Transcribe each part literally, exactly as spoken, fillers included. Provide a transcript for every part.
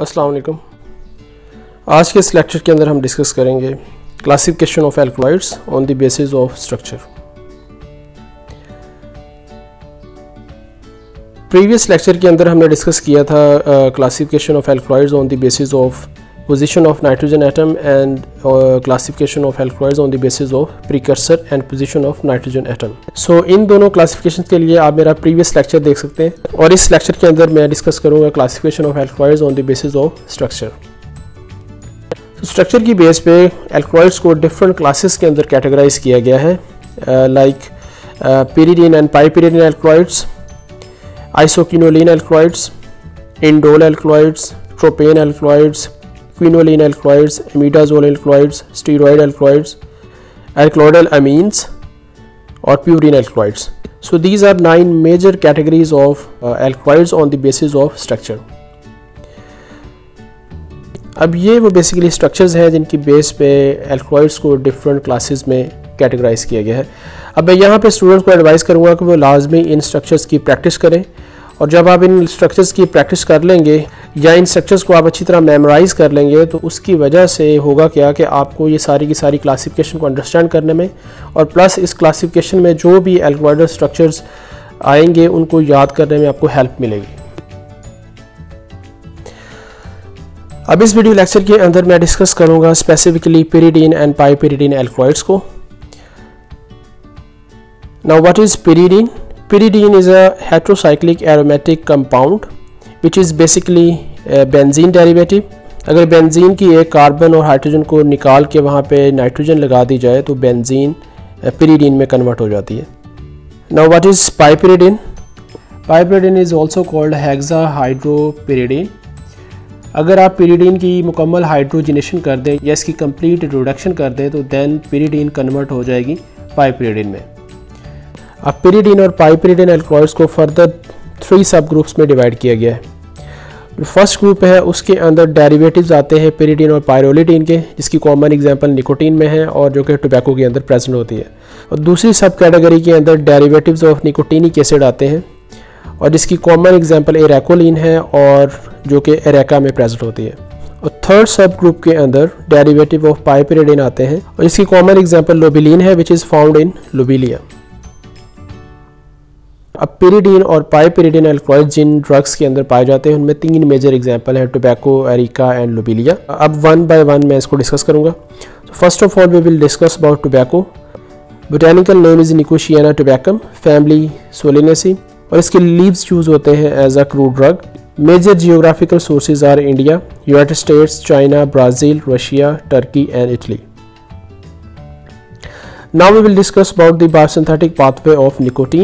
अस्सलाम वालेकुम। आज के इस लेक्चर के अंदर हम डिस्कस करेंगे classification of alkaloids on the basis of structure. Previous lecture के अंदर हमने डिस्कस किया था classification of alkaloids on the basis of position of nitrogen atom and classification of alkaloids on the basis of precursor and position of nitrogen atom. So इन दोनों classification के लिए आप मेरा प्रीवियस लेक्चर देख सकते हैं और इस लेक्चर के अंदर मैं डिस्कस करूंगा classification of alkaloids on the basis of structure. Structure की बेस पे एल्कलॉइड्स को डिफरेंट क्लासेस के अंदर कैटेगराइज किया गया है, like pyridine and piperidine alkaloids, isoquinoline alkaloids, indole alkaloids, tropane alkaloids, quinoline alkaloids, imidazole alkaloids, steroid alkaloids, alkaloidal amines और purine alkaloids. So these are nine major categories of alkaloids on the basis of structure. अब ये वो basically structures हैं जिनकी base पे alkaloids को different classes में categorise किया गया है। अब मैं यहाँ पे स्टूडेंट्स को एडवाइस करूँगा कि वो लाजमी इन स्ट्रक्चर्स की प्रैक्टिस करें, और जब आप इन स्ट्रक्चर्स की प्रैक्टिस कर लेंगे या इन स्ट्रक्चर्स को आप अच्छी तरह मेमोराइज़ कर लेंगे तो उसकी वजह से होगा क्या कि आपको ये सारी की सारी क्लासिफिकेशन को अंडरस्टैंड करने में और प्लस इस क्लासिफिकेशन में जो भी एल्कलॉइडल स्ट्रक्चर्स आएंगे उनको याद करने में आपको हेल्प मिलेगी। अब इस वीडियो लेक्चर के अंदर मैं डिस्कस करूंगा specifically pyridine and piperidine alkaloids को। Now what is pyridine? Pyridine is a heterocyclic aromatic compound which is basically a benzene derivative। अगर बेंजीन की एक कार्बन और हाइड्रोजन को निकाल के वहाँ पे नाइट्रोजन लगा दी जाए तो बेंजीन pyridine में कन्वर्ट हो जाती है। Now what is piperidine? Piperidine is also called hexahydropyridine। अगर आप pyridine की मुकम्मल हाइड्रोजनेशन कर दें या इसकी कंप्लीट रिडक्शन कर दें तो देन pyridine कन्वर्ट हो जाएगी पाइपिरिडिन में। अब pyridine और पाइपिरिडिन एल्कलॉइड्स को फर्दर थ्री सब ग्रुप्स में डिवाइड किया गया है। जो फर्स्ट ग्रुप है उसके अंदर डेरिवेटिव्स आते हैं pyridine और पायरोलिडिन के, जिसकी कॉमन एग्जांपल निकोटीन में है और जो कि टोबैको के अंदर प्रेजेंट होती है। और दूसरी सब कैटेगरी के अंदर डेरिवेटिव्स ऑफ निकोटीनिक एसिड आते हैं और जिसकी कॉमन एग्जांपल एरेकोलिन है और जो कि एरेका में प्रेजेंट होती है। और थर्ड सब ग्रुप के अंदर डेरिवेटिव ऑफ पाइपिरिडिन आते हैं और इसकी कॉमन एग्जांपल लोबिलिन है विच इज़ फाउंड इन लोबिलिया। अब pyridine और पाइपिरिडिन एल्कलॉइड जिन ड्रग्स के अंदर पाए जाते हैं उनमें तीन मेजर एग्जांपल हैं, टोबैको, एरिका एंड लोबिलिया। अब वन बाय वन मैं इसको डिस्कस करूंगा। First of all we will discuss about tobacco. Botanical name is Nicotiana tabacum, family Solanaceae, और इसके लीव्स यूज होते हैं as a crude drug. Major geographical sources are India, United States, China, Brazil, Russia, Turkey and Italy. Now we will discuss about the biosynthetic pathway of nicotine.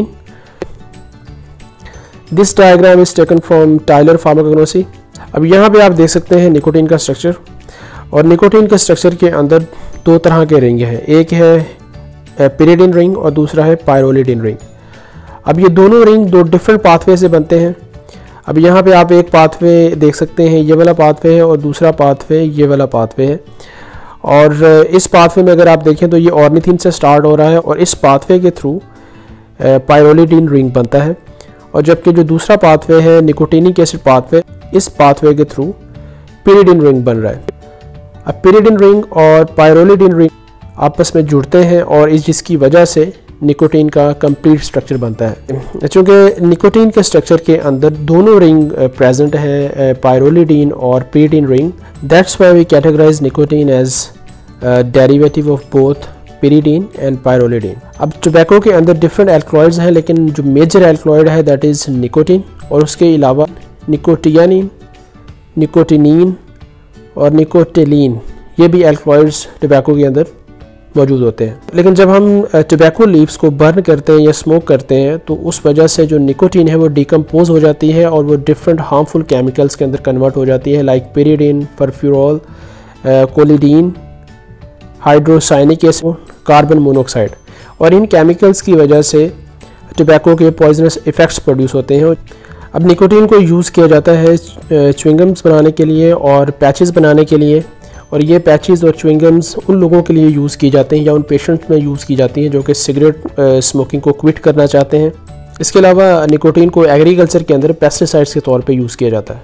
This diagram is taken from Tyler pharmacognosy. अब यहाँ पे आप देख सकते हैं nicotine का structure, और nicotine के स्ट्रक्चर के अंदर दो तरह के रिंग हैं, एक है pyridine रिंग और दूसरा है पायरोलिडिन रिंग। अब ये दोनों रिंग दो डिफरेंट पाथवे से बनते हैं। अब यहाँ पे आप एक पाथवे देख सकते हैं, ये वाला पाथवे है, और दूसरा पाथवे ये वाला पाथवे है। और इस पाथवे में अगर आप देखें तो ये ऑर्निथिन से स्टार्ट हो रहा है और इस पाथवे के थ्रू पायरोलिडिन रिंग बनता है, और जबकि जो दूसरा पाथवे है निकोटीनिक एसिड पाथवे, इस पाथवे के थ्रू pyridine रिंग बन रहा है। अब pyridine रिंग और पायरोलिडिन रिंग आपस में जुड़ते हैं और इस जिसकी वजह से निकोटीन का कंप्लीट स्ट्रक्चर बनता है। चूँकि निकोटीन के स्ट्रक्चर के अंदर दोनों रिंग प्रेजेंट है, पायरोलिडिन और pyridine ring, that's why we categorize nicotine as derivative of both pyridine and pyrrolidine. अब टोबैको के अंदर डिफरेंट एल्कलॉइड्स हैं, लेकिन जो मेजर एल्कलॉइड है दैट इज़ निकोटीन, और उसके अलावा निकोटियानिन, निकोटिनीन और निकोटिलीन, ये भी एल्कलॉइड्स टोबैको के अंदर मौजूद होते हैं। लेकिन जब हम टोबैको लीव्स को बर्न करते हैं या स्मोक करते हैं तो उस वजह से जो निकोटीन है वो डिकम्पोज हो जाती है और वो डिफरेंट हार्मफुल केमिकल्स के अंदर कन्वर्ट हो जाती है, like pyridine, furfural, collidine, hydrocyanic acid, carbon monoxide. और इन केमिकल्स की वजह से टोबैको के पॉइजनस इफ़ेक्ट्स प्रोड्यूस होते हैं। अब निकोटीन को यूज़ किया जाता है च्युइंगम्स बनाने के लिए और पैचेस बनाने के लिए, और ये पैचेस और च्युइंगम्स उन लोगों के लिए यूज़ किए जाते हैं या उन पेशेंट्स में यूज़ की जाती हैं जो कि सिगरेट स्मोकिंग को क्विट करना चाहते हैं। इसके अलावा निकोटीन को एग्रीकल्चर के अंदर पेस्टिसाइड्स के तौर पे यूज़ किया जाता है।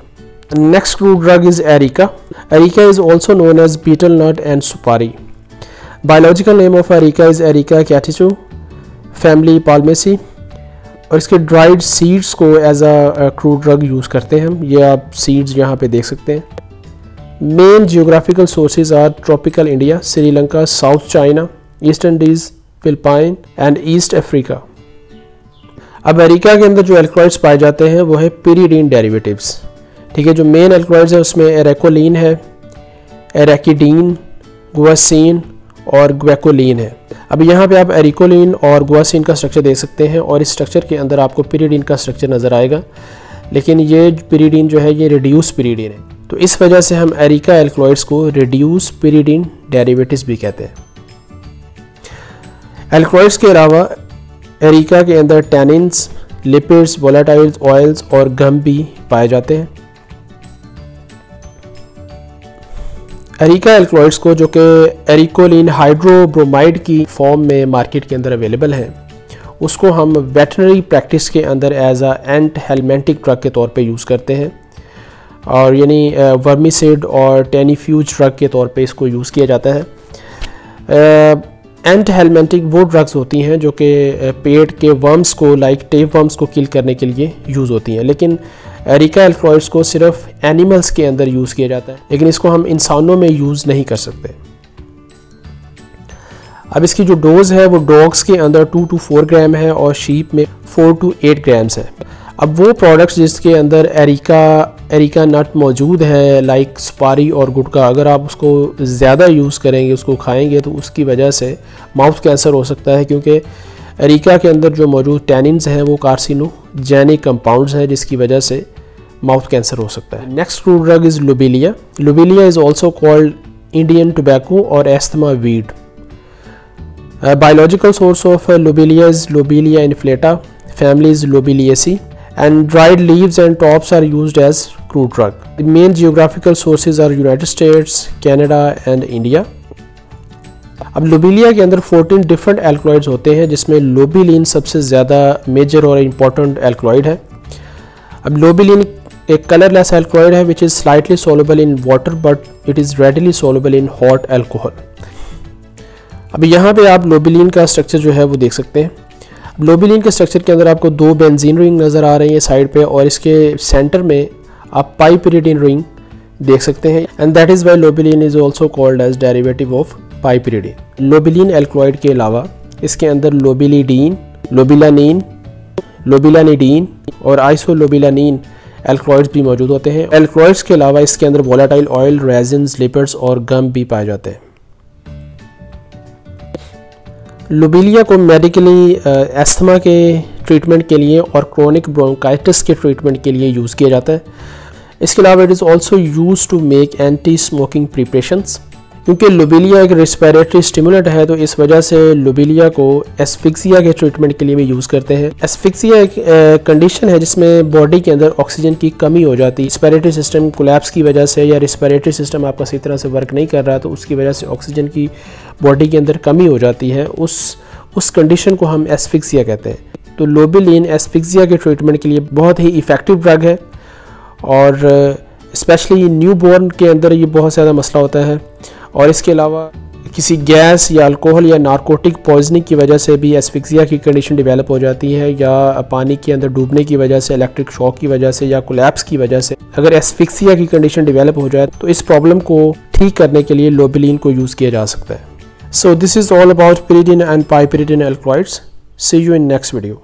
Next crude drug is Erica. Erica is also known as betel nut and supari. Biological name of Erica is Erica catechu, family Palmaceae, और इसके ड्राइड सीड्स को as a crude drug use करते हैं हम। ये आप सीड्स यहाँ पे देख सकते हैं। Main geographical sources are tropical India, Sri Lanka, south China, east Indies, Philippine and east Africa. अब एरिका के अंदर जो एल्कलॉइड्स पाए जाते हैं वो है पिरिडीन डेरिवेटिव्स। ठीक है, जो मेन एल्कलॉइड्स है उसमें एरेकोलिन है, एरेकिडीन, गुआसीन और ग्वैकोलिन है। अब यहाँ पे आप एरिकोलिन और गुआसीन का स्ट्रक्चर देख सकते हैं और इस स्ट्रक्चर के अंदर आपको पिरिडीन का स्ट्रक्चर नज़र आएगा, लेकिन ये पिरिडीन जो है ये रिड्यूस पिरिडीन है, तो इस वजह से हम एरिका एल्कलॉइड्स को रिड्यूस पिरिडीन डेरिवेटिव्स भी कहते हैं। एल्कलॉइड्स के अलावा एरिका के अंदर टैनिन्स, लिपिड्स, वोलेटाइल्स, ऑयल्स और गम भी पाए जाते हैं। एरिका एल्कलॉइड्स को, जो कि एरिकोलिन हाइड्रोब्रोमाइड की फॉर्म में मार्केट के अंदर अवेलेबल है, उसको हम वेटनरी प्रैक्टिस के अंदर एज अ एंट हेलमेंटिक ड्रग के तौर पे यूज़ करते हैं, और यानी वर्मिसिड और टेनिफ्यूज ड्रग के तौर पे इसको यूज़ किया जाता है। एंट हेलमेंटिक वो ड्रग्स होती हैं जो कि पेट के वर्म्स को, लाइक टेप वर्म्स को किल करने के लिए यूज़ होती हैं, लेकिन एरिका एल्कलॉइड्स को सिर्फ एनिमल्स के अंदर यूज़ किया जाता है, लेकिन इसको हम इंसानों में यूज़ नहीं कर सकते। अब इसकी जो डोज है वो डॉग्स के अंदर टू टू फोर ग्राम है और शीप में फोर टू एट ग्राम्स है। अब वो प्रोडक्ट्स जिसके अंदर एरिका एरिका नट मौजूद है, लाइक सुपारी और गुटखा, अगर आप उसको ज़्यादा यूज़ करेंगे, उसको खाएंगे, तो उसकी वजह से माउथ कैंसर हो सकता है, क्योंकि एरिका के अंदर जो मौजूद टैनिन्स हैं वो कार्सिनोजेनिक कंपाउंड्स हैं, जिसकी वजह से माउथ कैंसर हो सकता है। Next crude drug is lobelia. Lobelia is also called Indian tobacco और asthma weed. Biological source of lobelia is lobelia inflata, family is Lobeliaceae, and dried leaves and tops are used as crude drug. The main geographical sources are United States, Canada and India. अब lobelia के अंदर fourteen different alkaloids होते हैं, जिसमें लोबेलिन सबसे ज़्यादा major और important alkaloid है। अब लोबेलिन एक कलरलेस एल्कलॉइड है which is slightly soluble in water but it is readily soluble in hot alcohol. अब यहाँ पे आप लोबेलिन का स्ट्रक्चर जो है वो देख सकते हैं। लोबेलिन के स्ट्रक्चर के अंदर आपको दो बेंजीन रिंग नज़र आ रही है साइड पे, और इसके सेंटर में आप पाइपिरिडिन रिंग देख सकते हैं, and that is why lobeline is also called as derivative of piperidine. Lobeline alkaloid के अलावा इसके अंदर लोबेलिडीन, लोबिलानिन, लोबिलानिडीन और आइसोलोबिलानिन एल्कलॉइड्स भी मौजूद होते हैं। एल्कलॉइड्स के अलावा इसके अंदर वोलेटाइल ऑयल, रेजिन्स, लिपिड्स और गम भी पाए जाते हैं। लोबेलिया को मेडिकली एस्थमा के ट्रीटमेंट के लिए और क्रोनिक ब्रोंकाइटिस के ट्रीटमेंट के लिए यूज़ किया जाता है। इसके अलावा it is also use to make anti smoking preparations. क्योंकि लोबेलिया एक रेस्पिरेटरी स्टिमुलेंट है, तो इस वजह से लोबेलिया को एस्फिक्सिया के ट्रीटमेंट के लिए भी यूज़ करते हैं। एस्फिक्सिया एक कंडीशन है जिसमें बॉडी के अंदर ऑक्सीजन की कमी हो जाती है। रेस्पिरेटरी सिस्टम कोलैप्स की वजह से, या रेस्पिरेटरी सिस्टम आपका सही तरह से वर्क नहीं कर रहा, तो उसकी वजह से ऑक्सीजन की बॉडी के अंदर कमी हो जाती है। उस उस कंडीशन को हम एस्फिक्सिया कहते हैं। तो लोबेलिन एस्फिक्सिया के ट्रीटमेंट के लिए बहुत ही इफ़ेक्टिव ड्रग है, और स्पेशली न्यू बॉर्न के अंदर ये बहुत ज़्यादा मसला होता है। और इसके अलावा किसी गैस या अल्कोहल या नारकोटिक पॉइजनिंग की वजह से भी एस्फिक्सिया की कंडीशन डेवलप हो जाती है, या पानी के अंदर डूबने की वजह से, इलेक्ट्रिक शॉक की वजह से, या कोलैप्स की वजह से अगर एस्फिक्सिया की कंडीशन डेवलप हो जाए, तो इस प्रॉब्लम को ठीक करने के लिए लोबेलिन को यूज़ किया जा सकता है। So this is all about pyridine and piperidine alkaloids. See you in next video.